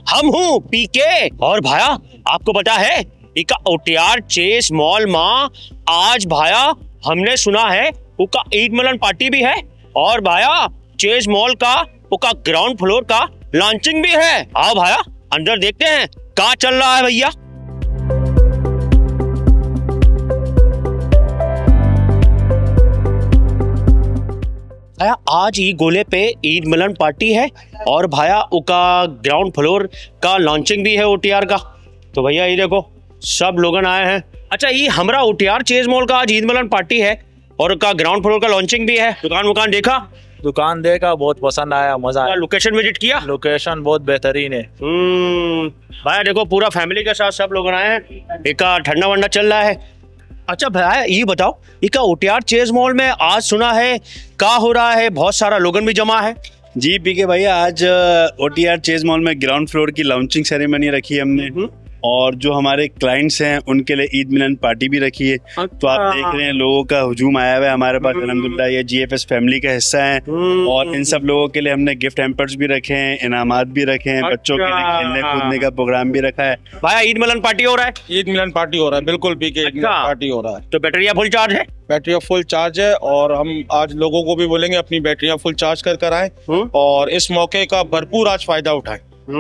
हम हूँ पीके। और भाया आपको पता है इका ओटीआर चेस मॉल माँ आज भाया हमने सुना है उका ईद मिलन पार्टी भी है और भाया चेस मॉल का उका ग्राउंड फ्लोर का लॉन्चिंग भी है। आओ भाया अंदर देखते हैं क्या चल रहा है भैया। भाया आज ही गोले पे ईद मिलन पार्टी है और भाया उका ग्राउंड फ्लोर का लॉन्चिंग भी है ओटीआर का। तो भैया ये देखो सब लोगन आए हैं। अच्छा ये हमारा ओटीआर चेज मॉल का आज ईद मिलन पार्टी है और का ग्राउंड फ्लोर का लॉन्चिंग भी है। दुकान देखा? दुकान देखा, बहुत पसंद आया, मजा आया। लोकेशन विजिट किया? लोकेशन बहुत बेहतरीन है। भाई देखो पूरा फैमिली के साथ सब लोग आए हैं। एक ठंडा वंडा चल रहा है। अच्छा भाई ये बताओ इका ओटीआर चेज मॉल में आज सुना है क्या हो रहा है, बहुत सारा लोगन भी जमा है। जी पीके भैया आज ओटीआर चेज मॉल में ग्राउंड फ्लोर की लॉन्चिंग सेरेमनी रखी है हमने और जो हमारे क्लाइंट्स हैं उनके लिए ईद मिलन पार्टी भी रखी है। तो आप देख रहे हैं लोगों का हुजूम आया हुआ है हमारे पास अल्हम्दुलिल्लाह। ये जीएफएस फैमिली का हिस्सा है और इन सब लोगों के लिए हमने गिफ्ट हैम्पर्स भी रखे हैं, इनामात भी रखे हैं, बच्चों के लिए खेलने कूदने का प्रोग्राम भी रखा है। भाई ईद मिलन पार्टी हो रहा है? ईद मिलन पार्टी हो रहा है, बिल्कुल पीके ईद मिलन पार्टी हो रहा है। तो बैटरिया फुल चार्ज है? बैटरिया फुल चार्ज है और हम आज लोगों को भी बोलेंगे अपनी बैटरियां फुल चार्ज कर आए और इस मौके का भरपूर आज फायदा उठाएं।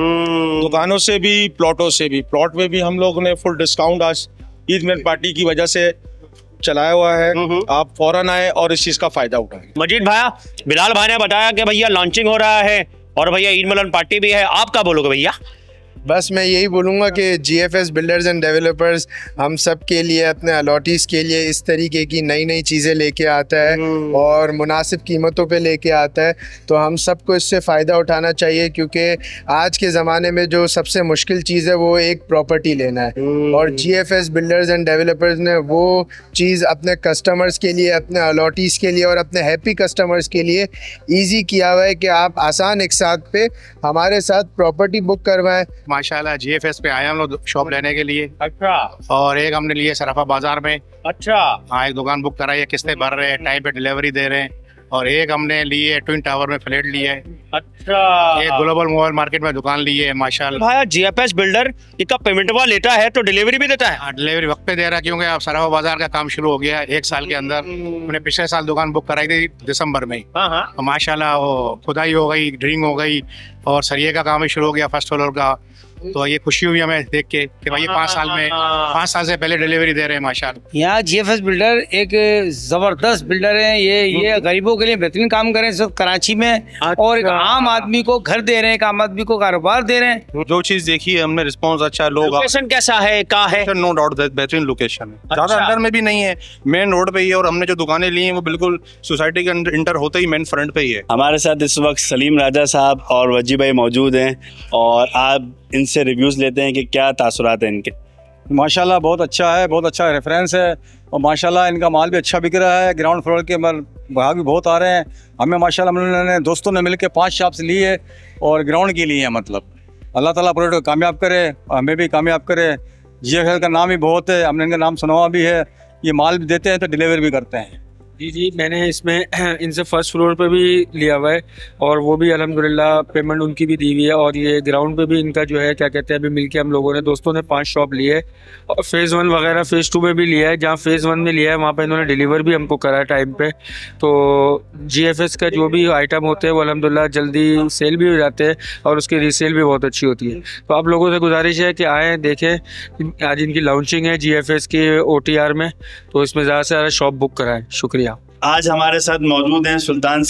दुकानों से भी प्लॉटों से भी। प्लॉट में भी हम लोगों ने फुल डिस्काउंट आज ईद मिलन पार्टी की वजह से चलाया हुआ है। आप फौरन आए और इस चीज का फायदा उठाएं। मजीद भाया बिलाल भाई ने बताया कि भैया लॉन्चिंग हो रहा है और भैया ईद मिलन पार्टी भी है, आप क्या बोलोगे भैया? बस मैं यही बोलूँगा कि जीएफएस बिल्डर्स एंड डेवलपर्स हम सब के लिए अपने अलॉटीज़ के लिए इस तरीके की नई नई चीज़ें लेके आता है और मुनासिब कीमतों पे लेके आता है। तो हम सबको इससे फ़ायदा उठाना चाहिए क्योंकि आज के ज़माने में जो सबसे मुश्किल चीज़ है वो एक प्रॉपर्टी लेना है और जीएफएस बिल्डर्स एंड डेवलपर्स ने वो चीज़ अपने कस्टमर्स के लिए, अपने अलॉटीज़ के लिए और अपने हैप्पी कस्टमर्स के लिए ईजी किया हुआ है कि आप आसान एक साथ पे हमारे साथ प्रॉपर्टी बुक करवाएं। माशाल्लाह जीएफएस पे आए हम लोग शॉप लेने के लिए। अच्छा। और एक हमने लिए सराफा बाजार में। अच्छा। हाँ एक दुकान बुक कराई है, किस्तें भर रहे हैं, टाइम पे डिलीवरी दे रहे हैं। और एक हमने लिए ट्विन टावर में फ्लैट लिए। अच्छा। एक ग्लोबल मोबाइल मार्केट में दुकान ली है माशाल्लाह। भाई जीएफएस बिल्डर इसका पेमेंट लेता है तो डिलीवरी भी देता है? डिलीवरी वक्त पे दे रहा है क्योंकि अब सराफा बाजार का काम शुरू हो गया है 1 साल के अंदर। मैंने पिछले साल दुकान बुक कराई थी दिसंबर में। माशाल्लाह वो खुदाई हो गई, ड्रिंग हो गई और सरिये का काम भी शुरू हो गया फर्स्ट फ्लोर का। तो ये खुशी हुई हमें देख के कि भाई 5 साल से पहले डिलीवरी दे रहे हैं माशाल्लाह। यहाँ जीएफएस बिल्डर एक जबरदस्त बिल्डर है। ये गरीबों के लिए बेहतरीन काम कर रहे हैं सब कराची में। और एक आम आदमी को घर दे रहे हैं, एक आम आदमी को कारोबार दे रहे हैं। जो चीज देखी है हमने, रिस्पॉन्स अच्छा है। लोग लोकेशन कैसा है, क्या है? नो डाउट बेहतरीन लोकेशन है, ज्यादा अंदर में भी नहीं है, मेन रोड पे ही है। और हमने जो दुकानें ली हैं वो बिल्कुल सोसाइटी के अंदर इंटर होते ही मेन फ्रंट पे ही है। हमारे साथ इस वक्त सलीम राजा साहब और वजी भाई मौजूद हैं और आप इनसे रिव्यूज लेते हैं कि क्या तासुरात हैं इनके। माशाल्लाह बहुत अच्छा है, बहुत अच्छा रेफरेंस है और माशाल्लाह इनका माल भी अच्छा बिक रहा है। ग्राउंड फ्लोर के ग्राहक भी बहुत आ रहे हैं। हमें माशाल्लाह हम लोगों ने दोस्तों ने मिलकर 5 शॉप्स ली है और ग्राउंड की ली है। मतलब अल्लाह ताला प्रोडक्ट को कामयाब करे, हमें भी कामयाब करे। जीएफएस का नाम ही बहुत है, हमने इनका नाम सुना हुआ भी है। ये माल भी देते हैं तो डिलीवर भी करते हैं। जी मैंने इसमें इनसे फर्स्ट फ्लोर पे भी लिया हुआ है और वो भी अल्हम्दुलिल्लाह पेमेंट उनकी भी दी हुई है। और ये ग्राउंड पे भी इनका जो है क्या कहते हैं अभी मिलके हम लोगों ने दोस्तों ने 5 शॉप लिए है और फेज़ 1 वगैरह फेज़ 2 में भी लिया है। जहाँ फेज़ 1 में लिया है वहाँ पे इन्होंने डिलीवर भी हमको करा है टाइम पे। तो जीएफएस का जो भी आइटम होते हैं वो अल्हम्दुलिल्लाह जल्दी सेल भी हो जाते हैं और उसकी रीसेल भी बहुत अच्छी होती है। तो आप लोगों से गुजारिश है कि आएँ देखें। आज इनकी लॉन्चिंग है जीएफएस की ओटीआर में, तो इसमें ज़्यादा से ज़्यादा शॉप बुक कराएं। शुक्रिया। आज हमारे साथ मौजूद हैं सुल्तान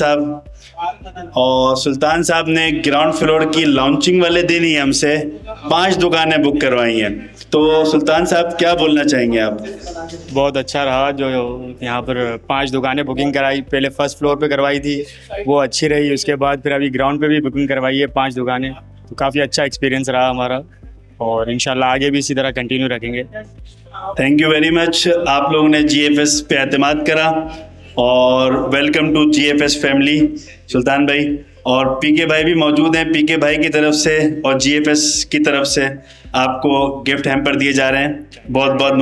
साहब और सुल्तान साहब ने ग्राउंड फ्लोर की लॉन्चिंग वाले दिन ही हमसे 5 दुकानें बुक करवाई हैं। तो सुल्तान साहब क्या बोलना चाहेंगे आप? बहुत अच्छा रहा जो यहाँ पर 5 दुकानें बुकिंग कराई। पहले फर्स्ट फ्लोर पे करवाई थी, वो अच्छी रही। उसके बाद फिर अभी ग्राउंड पे भी बुकिंग करवाई है 5 दुकानें। तो काफ़ी अच्छा एक्सपीरियंस रहा हमारा और इंशाल्लाह आगे भी इसी तरह कंटिन्यू रखेंगे। Thank you very much. आप लोगों ने जीएफएस पे एतमाद करा और welcome to GFS family. Sultan भाई और पीके भाई भी मौजूद हैं। पीके भाई की तरफ से और जीएफएस की तरफ से आपको गिफ्ट हैम्पर दिए जा रहे हैं, बहुत बहुत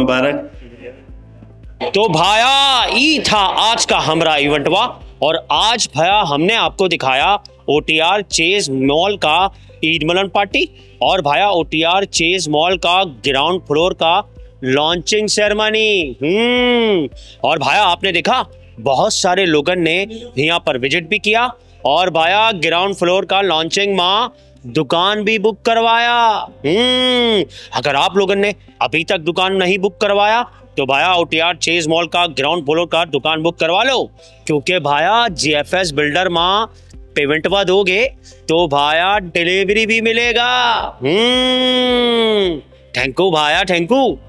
मुबारक। तो भाया ई था आज का हमारा इवेंटवा और आज भाया हमने आपको दिखाया ओटीआर चेज मॉल का ईद मिलन पार्टी। और भाया OTR चेज मॉल का ग्राउंड फ्लोर का लॉन्चिंग सेरेमनी। और भाया आपने देखा बहुत सारे लोगों ने यहाँ पर विजिट भी किया और भाया ग्राउंड फ्लोर का लॉन्चिंग माँ दुकान भी बुक करवाया। अगर आप लोगों ने अभी तक दुकान नहीं बुक करवाया तो भाया OTR चेज मॉल का ग्राउंड फ्लोर का दुकान बुक करवा लो, क्योंकि भाया GFS बिल्डर माँ पेमेंटवा दोगे तो भाया डिलीवरी भी मिलेगा। थैंक यू भाया, थैंक यू।